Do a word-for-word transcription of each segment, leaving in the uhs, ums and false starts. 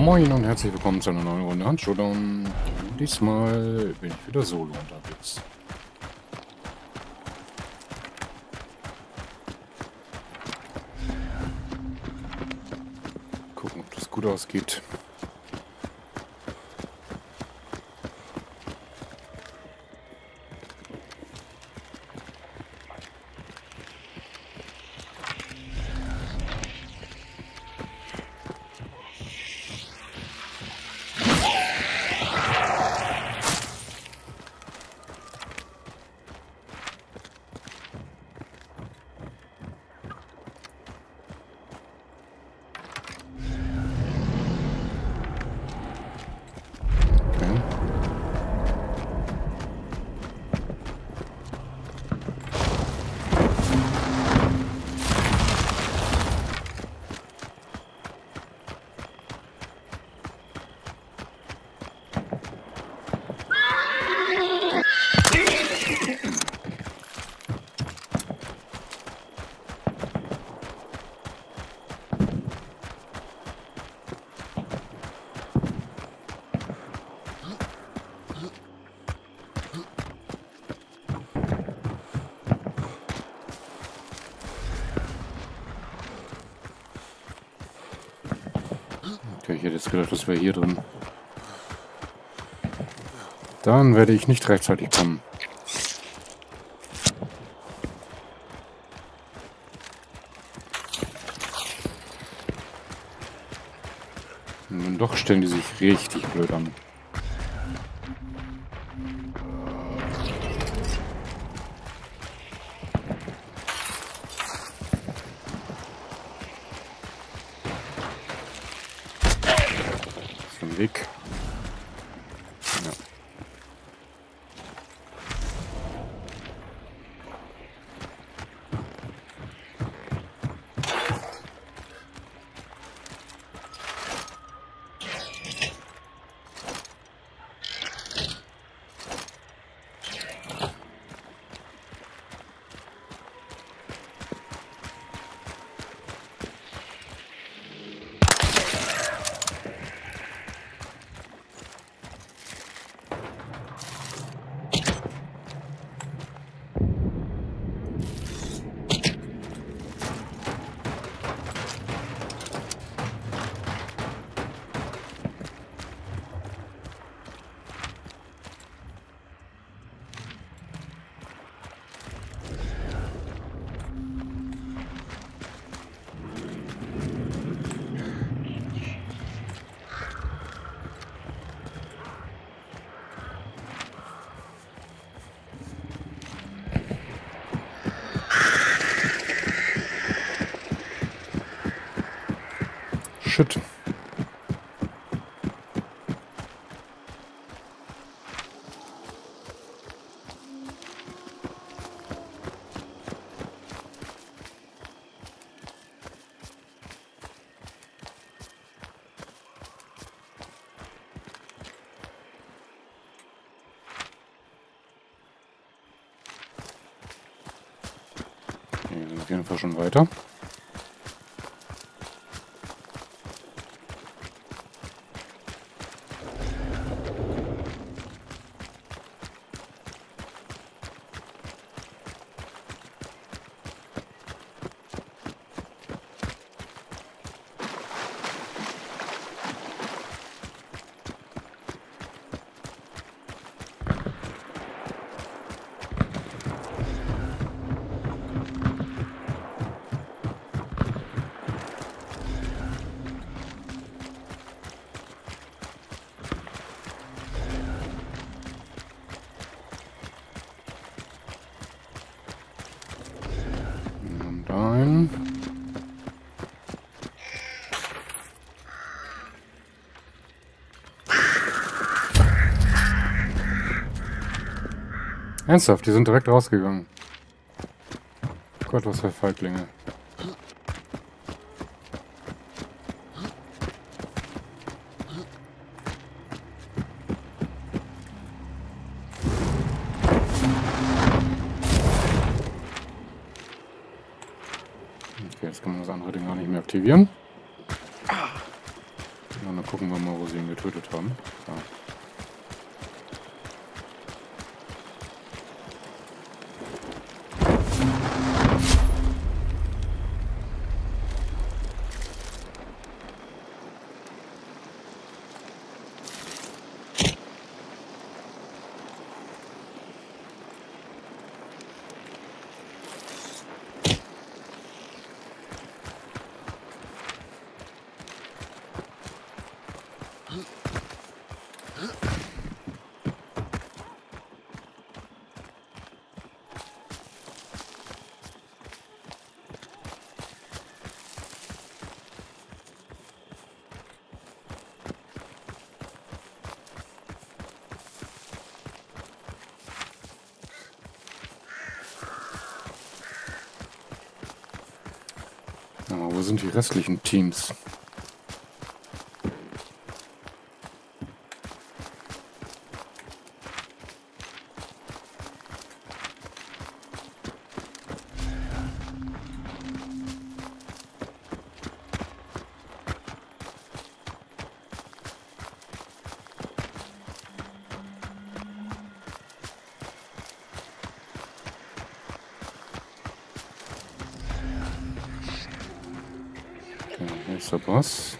Moin und herzlich willkommen zu einer neuen Runde Hunt Showdown. Diesmal bin ich wieder solo unterwegs. Gucken, ob das gut ausgeht. Okay, ich hätte jetzt gedacht, das wäre hier drin. Dann werde ich nicht rechtzeitig kommen. Und dann doch stellen die sich richtig blöd an. Weg. Ja. Shit. Wir sind auf jeden Fall schon weiter. Ein. Ernsthaft, die sind direkt rausgegangen. Gott, was für Feiglinge. Okay, jetzt kann man das andere Ding auch nicht mehr aktivieren. Gucken wir mal, wo sie ihn getötet haben. Ja. Aber wo sind die restlichen Teams? Hier ist der Boss.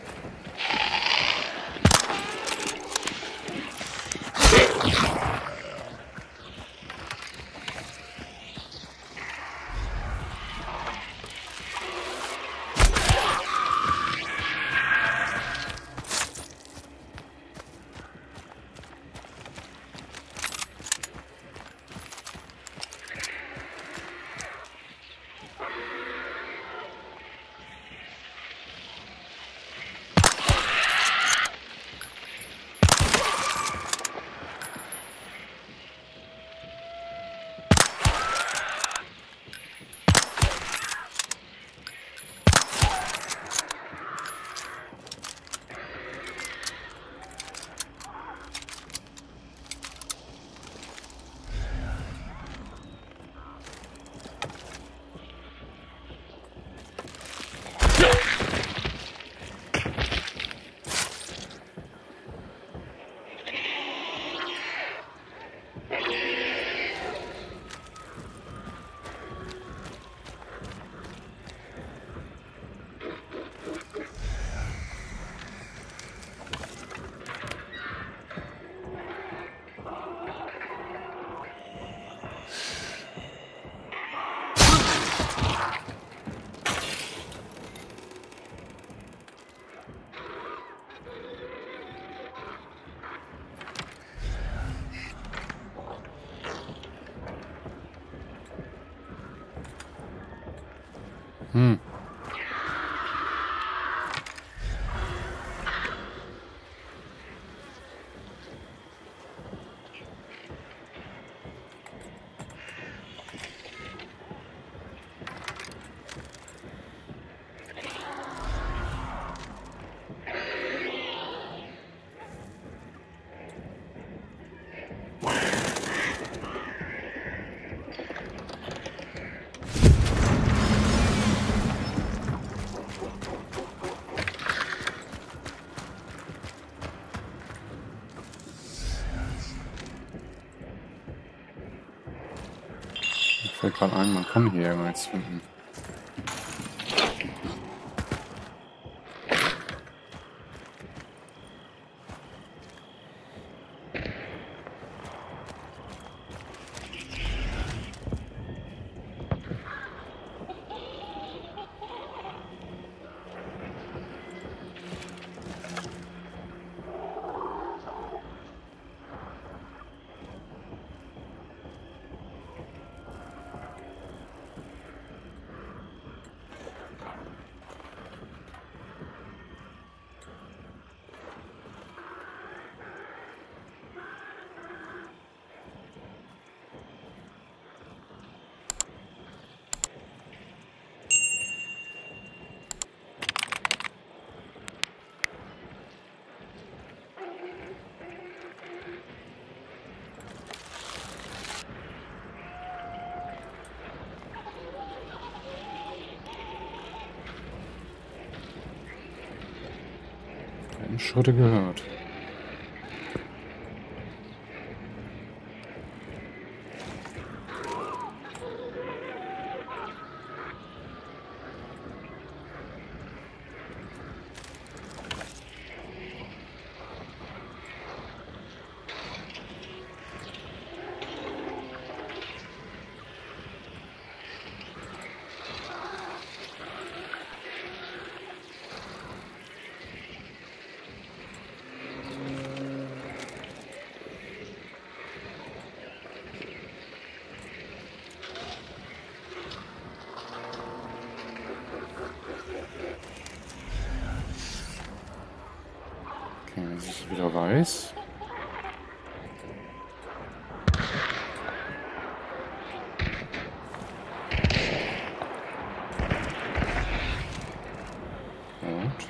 Hm. Fällt gerade ein, man kann hier irgendwas finden. Schritte gehört. Jetzt ist es wieder weiß. Und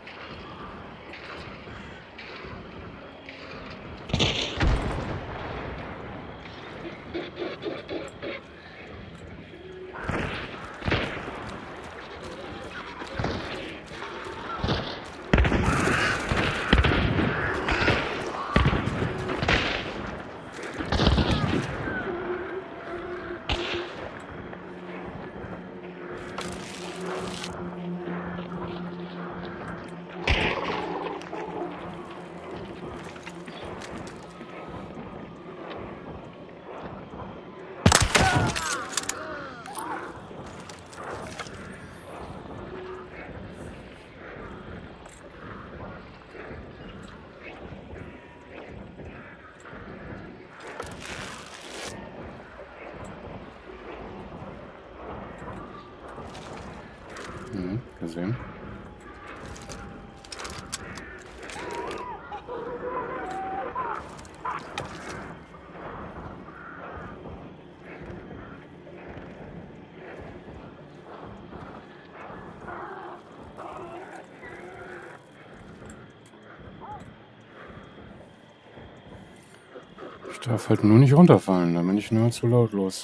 hm, gesehen. Ich darf halt nur nicht runterfallen, da bin ich nur zu lautlos.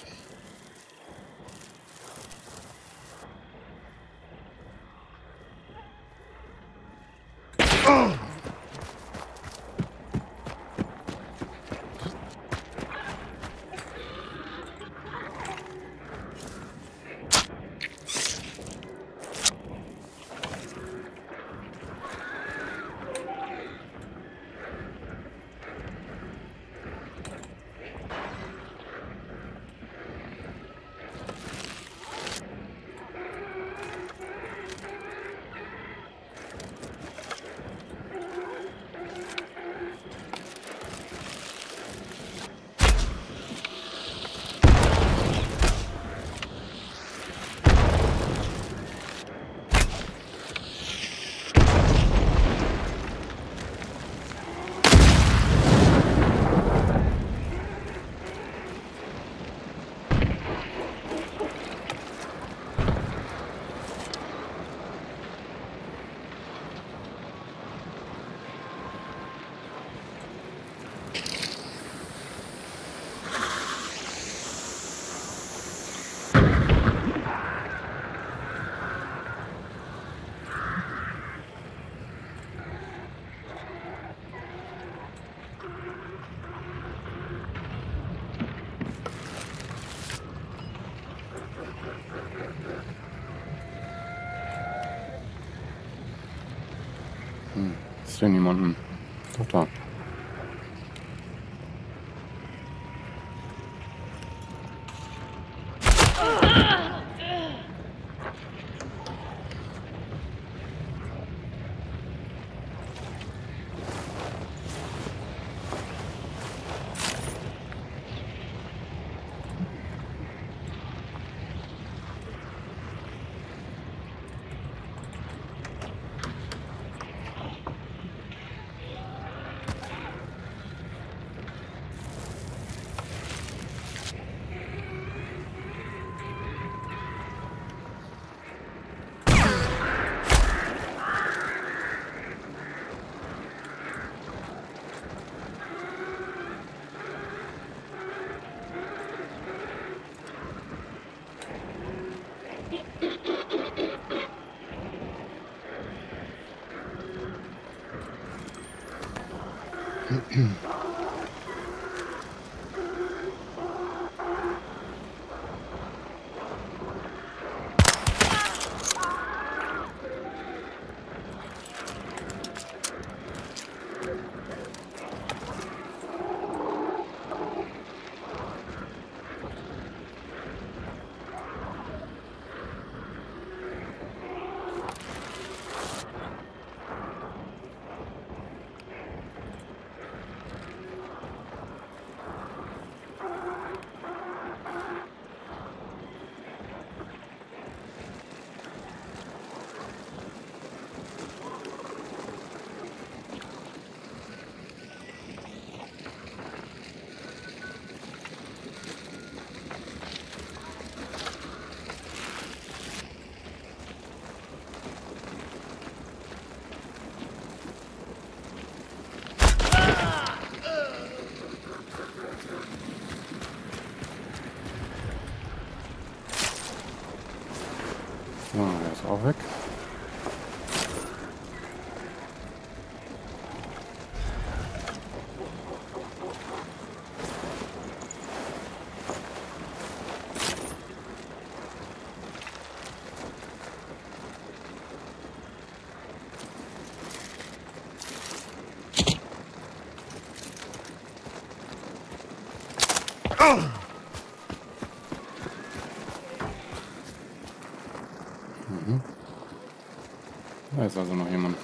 Hm, ist denn niemanden? Doch da. So, der ist auch weg. Mhm. Da ist also noch jemand.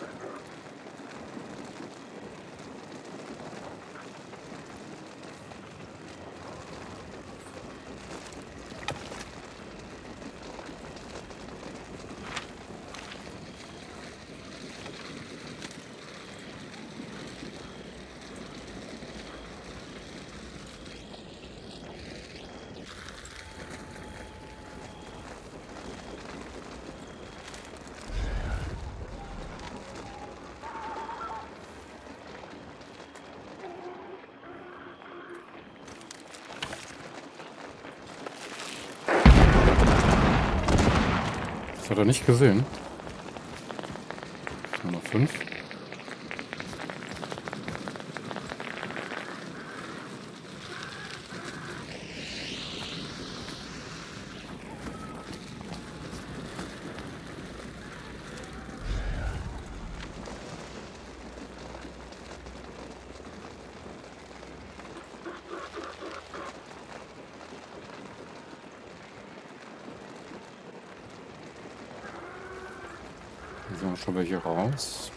Das hat er nicht gesehen. Nur noch fünf. So, schon welche raus.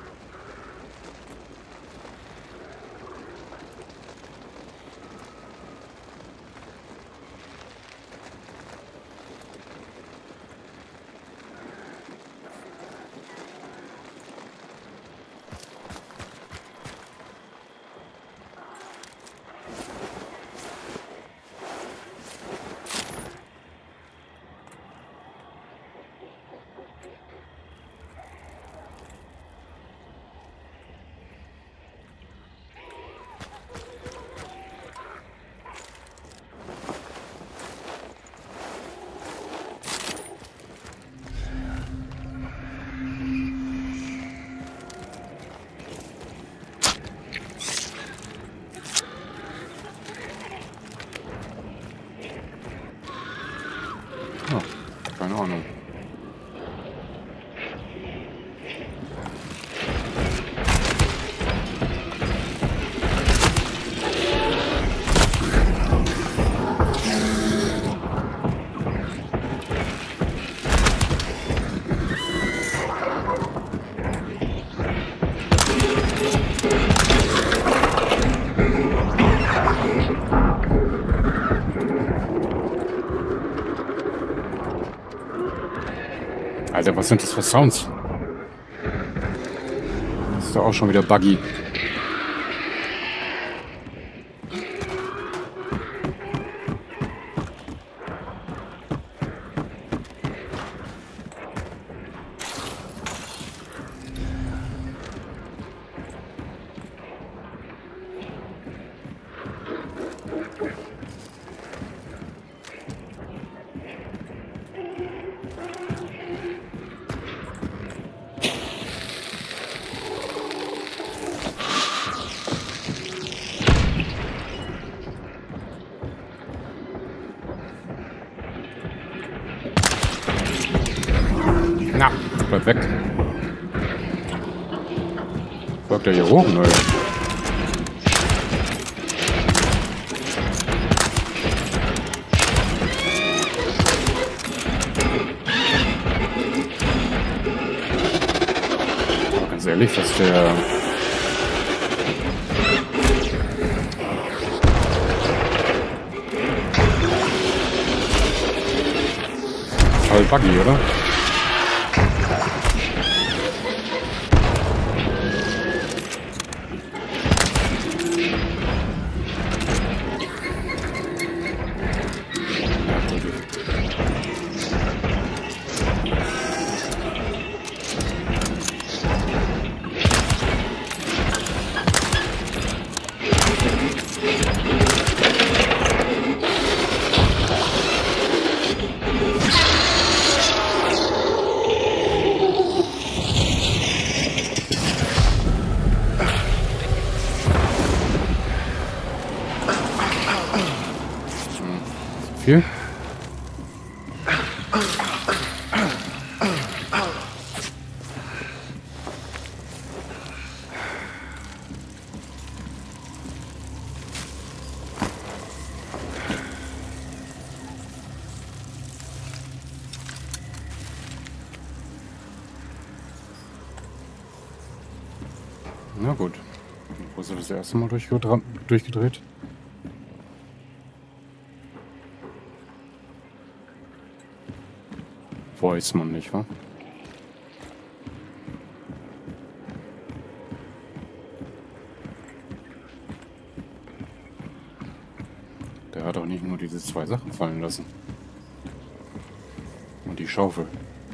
Oh, keine Ahnung. Alter, was sind das für Sounds? Das ist doch auch schon wieder buggy. Na, bleib weg. Folgt er hier hoch? Nö. Ganz ehrlich, dass der... Voll buggy, oder? Viel. Na gut. Wo ist er das erste Mal durchgedreht? durchgedreht? Weiß man nicht, wa? Der hat auch nicht nur diese zwei Sachen fallen lassen. Und die Schaufel.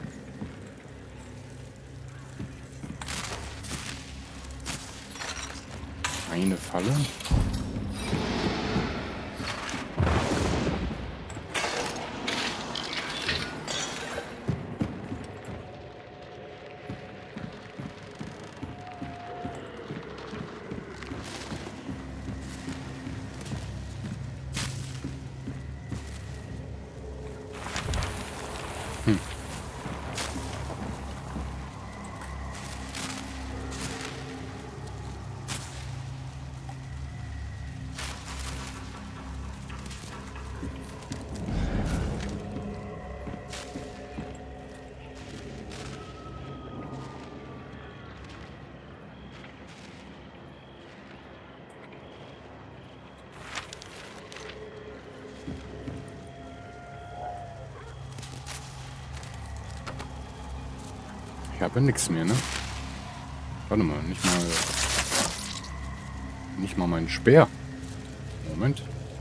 Eine Falle. Hm. Ich habe nichts mehr, ne? Warte mal, nicht mal... Nicht mal mein Speer. Moment.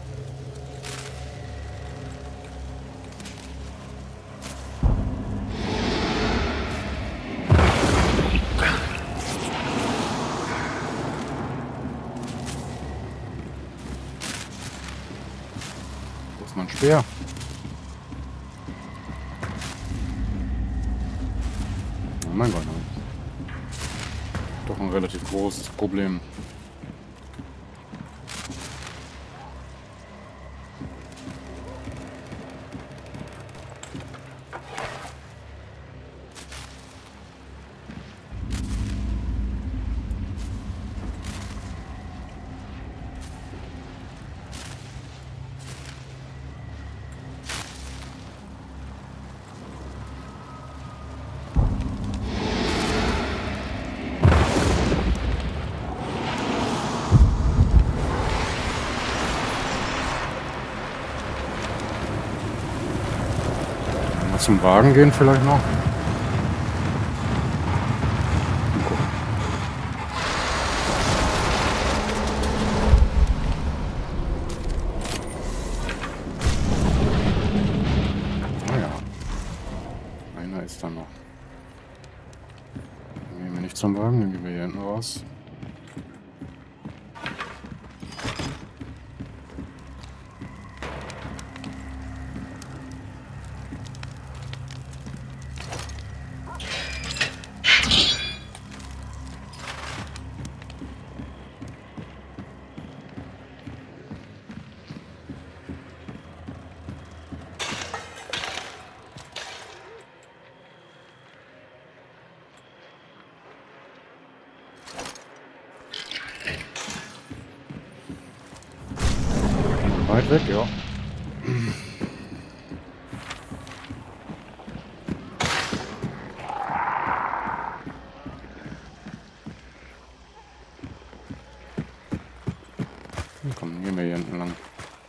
Wo ist mein Speer? Mein Gott, doch ein relativ großes Problem. Zum Wagen gehen vielleicht noch. Naja. Einer ist da noch. Dann gehen wir nicht zum Wagen, dann gehen wir hier hinten raus. Weit weg, ja. Komm, gehen wir hier hinten lang.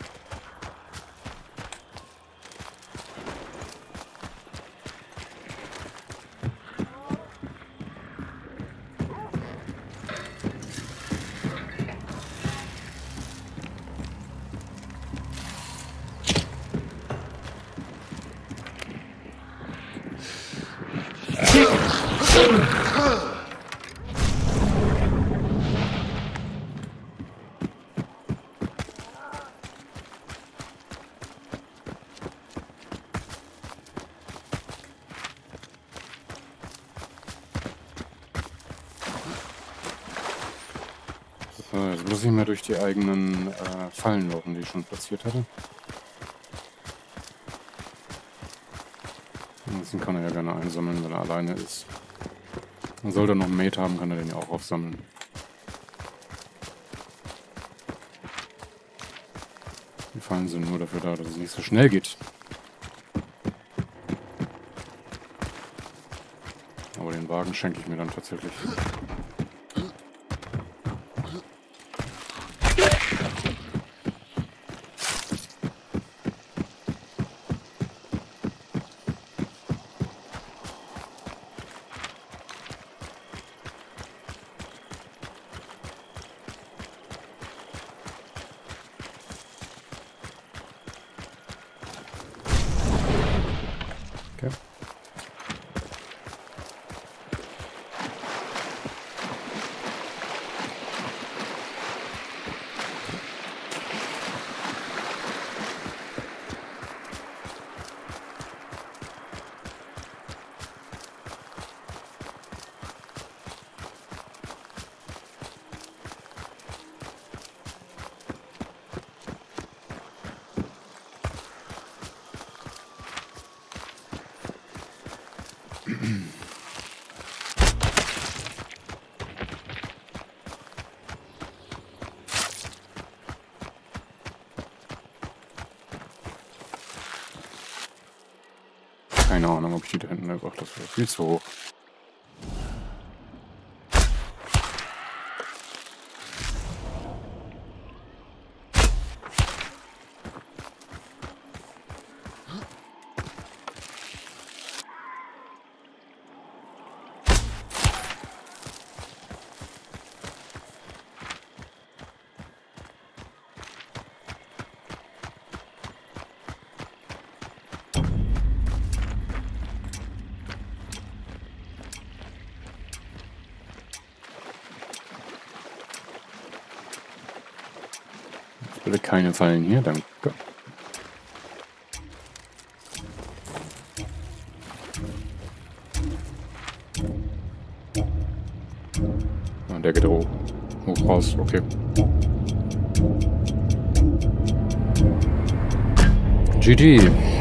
So, jetzt muss ich mal durch die eigenen äh, Fallen laufen, die ich schon platziert hatte. Ansonsten kann er ja gerne einsammeln, wenn er alleine ist. Und sollte er noch einen Mate haben, kann er den ja auch aufsammeln. Die Fallen sind nur dafür da, dass es nicht so schnell geht. Aber den Wagen schenke ich mir dann tatsächlich. Okay. Keine Ahnung, ob ich die da hinten einfach, das wäre viel zu hoch. Bitte keine Fallen hier, danke. Ah, der geht hoch. Hoch raus, okay. G G.